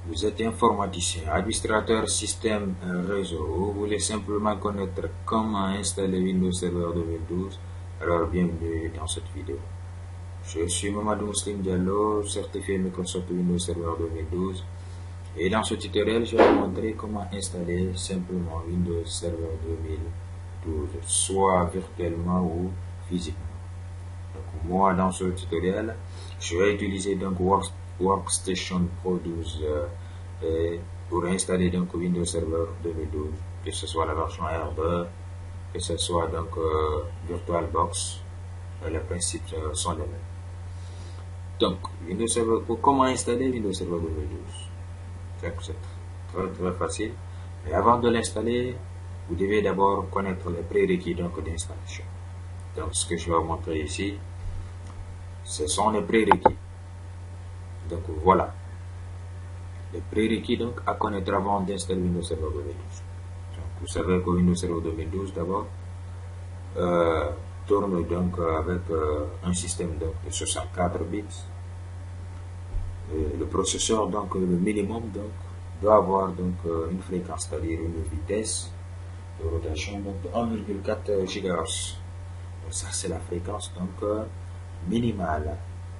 Vous êtes informaticien, administrateur système réseau. Vous voulez simplement connaître comment installer Windows Server 2012. Alors bienvenue dans cette vidéo. Je suis Mamadou Muslim Diallo, certifié Microsoft Windows Server 2012. Et dans ce tutoriel, je vais vous montrer comment installer simplement Windows Server 2012, soit virtuellement ou physiquement. Donc, moi, dans ce tutoriel, je vais utiliser donc Workstation Pro 12 pour installer donc Windows Server 2012, que ce soit la version RB, que ce soit donc VirtualBox, les principes sont les mêmes. Donc, Windows Server, pour comment installer Windows Server 2012? C'est très facile. Mais avant de l'installer, vous devez d'abord connaître les prérequis d'installation. Donc, ce que je vais vous montrer ici, ce sont les prérequis. Donc, voilà. Les prérequis donc à connaître avant d'installer Windows Server 2012. Donc, vous savez que Windows Server 2012 d'abord tourne donc avec un système donc, de 64 bits. Le processeur donc le minimum donc doit avoir donc une fréquence, c'est-à-dire une vitesse de rotation donc de 1,4 GHz. Donc ça c'est la fréquence donc minimale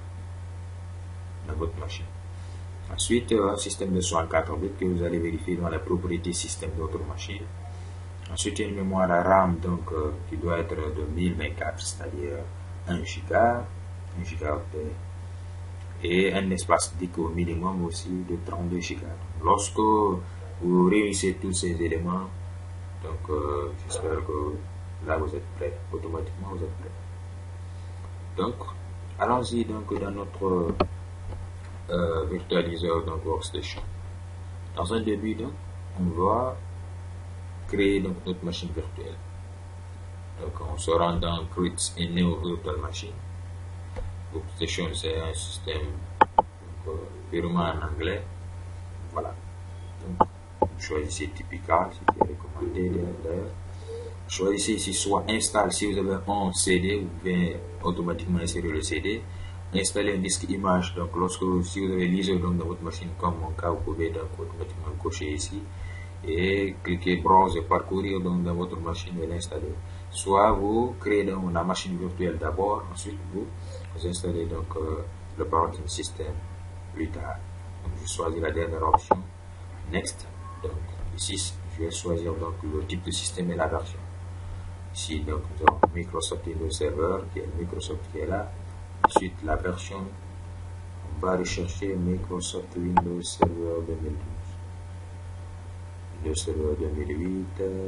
de votre machine. Ensuite, un système de 64 bits que vous allez vérifier dans les propriétés système de votre machine. Ensuite, une mémoire RAM donc qui doit être de 1024, c'est-à-dire 1 Go, 1 gigaoctet, et un espace disque au minimum aussi de 32 Go. Lorsque vous réunissez tous ces éléments, donc j'espère que là vous êtes prêts, automatiquement vous êtes prêts. Donc, allons-y donc dans notre virtualiseur donc Workstation. Dans un début donc, on va créer donc notre machine virtuelle. Donc on se rend dans Create a New Virtual Machine. Workstation c'est un système purement en anglais. Voilà. Donc vous choisissez Typical, ce qui est recommandé d'ailleurs. Choisissez ici soit installe, si vous avez un CD, vous pouvez automatiquement insérer le CD. Installer un disque image, donc si vous avez l'ISO donc dans votre machine comme mon cas, vous pouvez donc automatiquement cocher ici et cliquer browse et parcourir donc dans votre machine et l'installer. Soit vous créez donc la machine virtuelle d'abord, ensuite vous installez donc l'operating system plus tard. Donc je choisis la dernière option, next. Donc ici je vais choisir donc le type de système et la version. Ici donc nous avons Microsoft Windows Server qui est Microsoft qui est là. Ensuite la version, on va rechercher Microsoft Windows Server 2012. Windows Server 2008,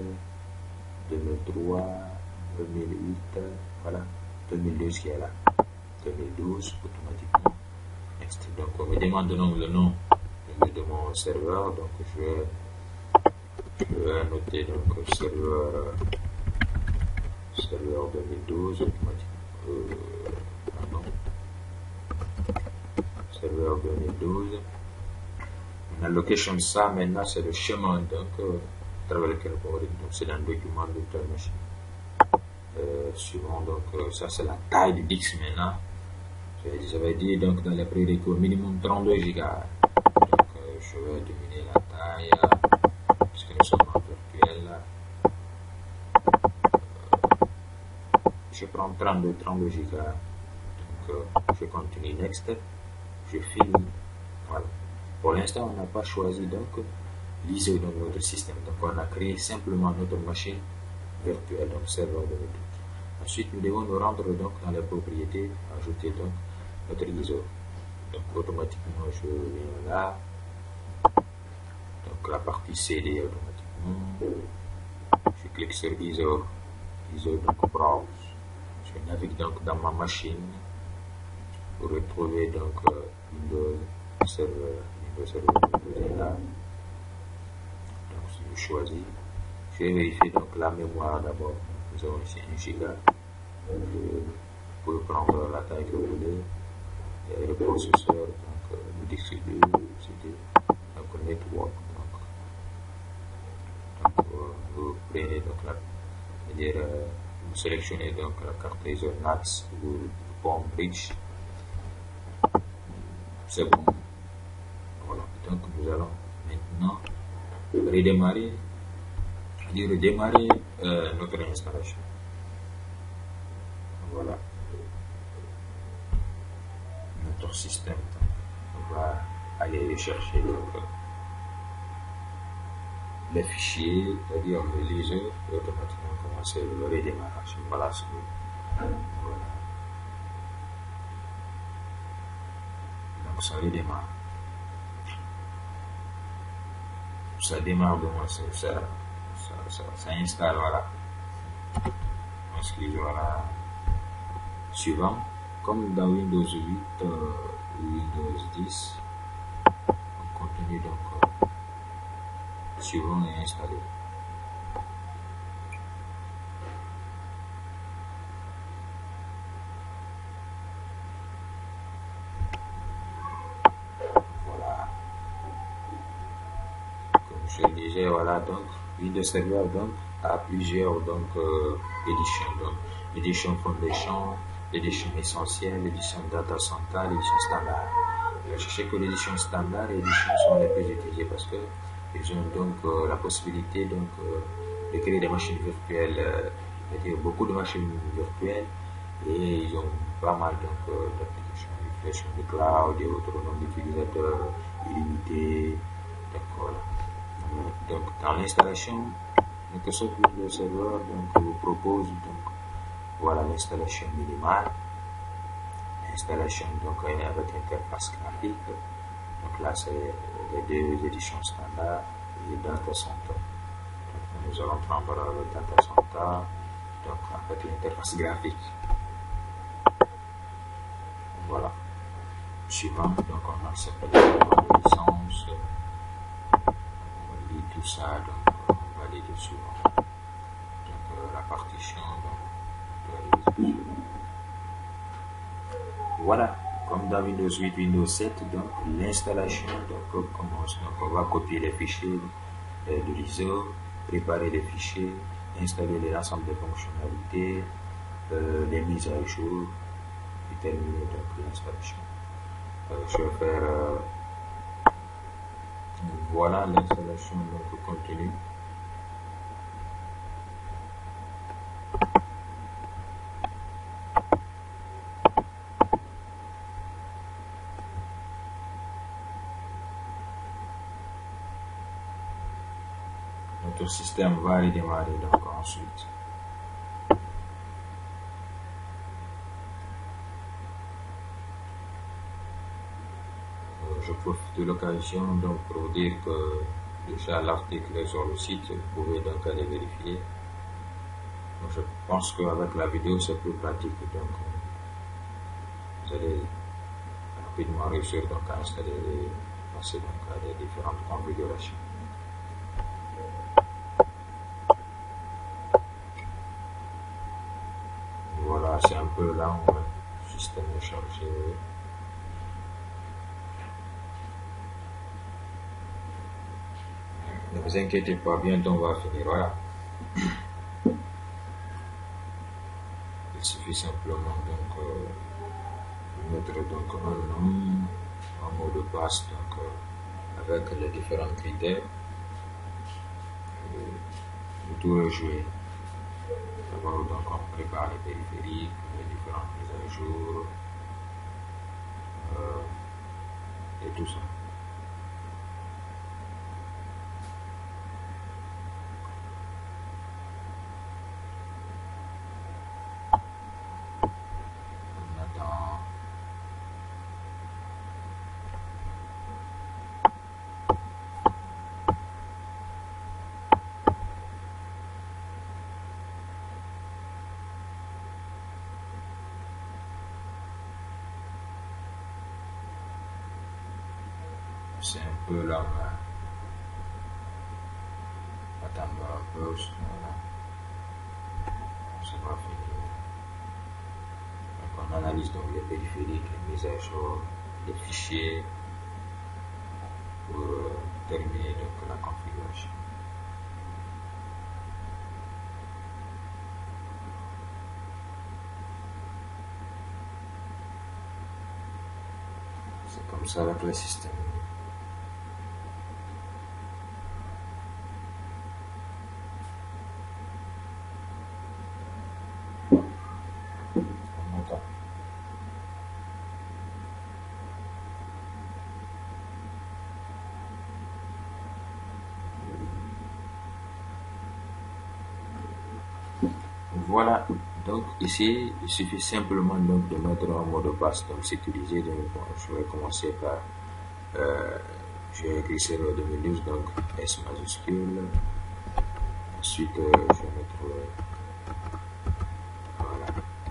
2003, 2008, voilà, 2012 qui est là, 2012 automatiquement. Next. Donc on me demande donc le nom de mon serveur, donc je vais noter donc serveur 2012 automatiquement. Serveur 2012. La location ça maintenant c'est le chemin donc à travers lequel on va donc c'est dans le document de virtual machine. Suivant donc ça c'est la taille du disque maintenant. J'avais dit donc dans les prérequis au minimum 32 Go. Donc je vais diminuer la taille puisque nous sommes en virtuel. Je prends 32 Go. Donc je continue next. Je filme. Voilà. Pour l'instant, on n'a pas choisi donc l'ISO de notre système. Donc, on a créé simplement notre machine virtuelle, donc serveur 2012. Ensuite, nous devons nous rendre donc dans les propriétés, ajouter donc notre ISO. Donc, automatiquement, je viens là. Donc, la partie CD automatiquement. Je clique sur ISO. ISO donc browse. Je navigue donc dans ma machine pour retrouver donc Windows Server. Là. Donc si je choisis, je vais vérifier donc la mémoire d'abord. Nous avons ici 1 Go. Vous pouvez prendre la taille que vous voulez. Et le processeur, donc le disque dur, CD, donc network. Donc vous prenez donc c'est-à-dire vous sélectionnez donc la carte ISO NAS ou Palm Bridge. C'est bon. Donc nous allons maintenant redémarrer, notre installation. Voilà notre système. On va aller chercher donc, les fichiers, c'est-à-dire le liseur, et automatiquement commencer le redémarrage. Voilà ce que voilà. Donc ça redémarre. Ça démarre de moi, ça installe, voilà. On se dit, voilà. Suivant, comme dans Windows 8 ou Windows 10, on continue donc suivant et installé. Voilà. Comme je le disais, voilà, donc Windows Server donc a plusieurs donc éditions, donc édition Foundation, l'édition essentielle, l'édition Data Center, l'édition standard. Je sais que l'édition standard et l'édition sont les plus utilisées parce que ils ont donc la possibilité donc de créer des machines virtuelles, c'est-à-dire beaucoup de machines virtuelles, et ils ont pas mal donc d'applications, l'utilisation de cloud et autres nombres d'utilisateurs illimités. Donc voilà. Donc dans l'installation, Microsoft Windows Server donc vous propose donc voilà l'installation minimale, l'installation donc avec interface graphique. Donc là c'est les deux éditions standard et Data Center. Donc, nous allons prendre le Data Center donc avec l'interface graphique. Voilà. Suivant, donc on accepte les licences, on lit tout ça, donc on valide le suivant. Donc la partition, donc voilà, comme dans Windows 8, Windows 7, donc l'installation donc commence. Donc on va copier les fichiers de l'ISO, préparer les fichiers, installer l'ensemble des fonctionnalités, les mises à jour, et terminer donc l'installation. Je vais faire voilà l'installation donc continue. Notre système va redémarrer donc ensuite. Je profite de l'occasion donc pour dire que déjà l'article est sur le site, vous pouvez donc aller vérifier. Donc, je pense qu'avec la vidéo c'est plus pratique, donc vous allez rapidement réussir donc à installer passer donc à des différentes configurations. Voilà, c'est un peu lent, le système est chargé. Ne vous inquiétez pas, bientôt on va finir. Voilà. Il suffit simplement donc mettre donc un nom, un mot de passe donc avec les différents critères. Et tout rejouer. D'abord donc on prépare les périphériques, les différentes mises à jour et tout ça. C'est un peu là, attendre un peu, voilà. Ça va finir. Donc on analyse donc les périphériques, les mises à jour, les fichiers pour terminer donc la configuration. C'est comme ça avec le système. Voilà, donc ici, il suffit simplement donc de mettre un mot de passe donc sécurisé. Donc, bon, je vais commencer par, j'ai écrit serveur 2012, donc S majuscule. Ensuite, je vais mettre, voilà,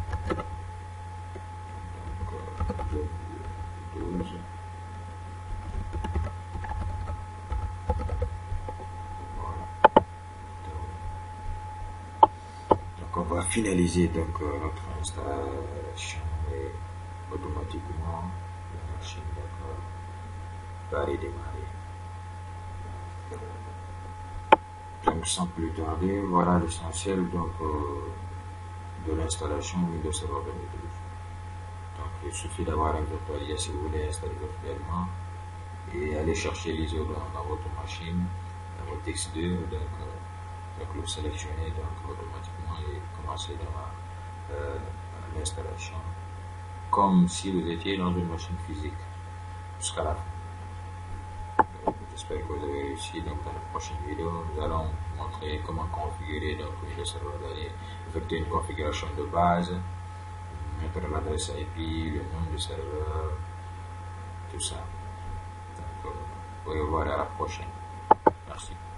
donc 2012. Voilà. Donc on va finaliser donc notre installation et automatiquement la machine va redémarrer. Donc sans plus tarder, voilà l'essentiel donc de l'installation Windows Server 2012. Donc il suffit d'avoir un virtualisé si vous voulez installer virtuellement et aller chercher l'ISO dans votre machine, dans votre X2, donc le sélectionner donc automatiquement et commencer dans l'installation comme si vous étiez dans une machine physique jusqu'à la fin. J'espère que vous avez réussi. Donc dans la prochaine vidéo, nous allons montrer comment configurer donc Windows Server, effectuer une configuration de base, mettre l'adresse IP, le nom du serveur, tout ça. Donc, au revoir à la prochaine. Merci.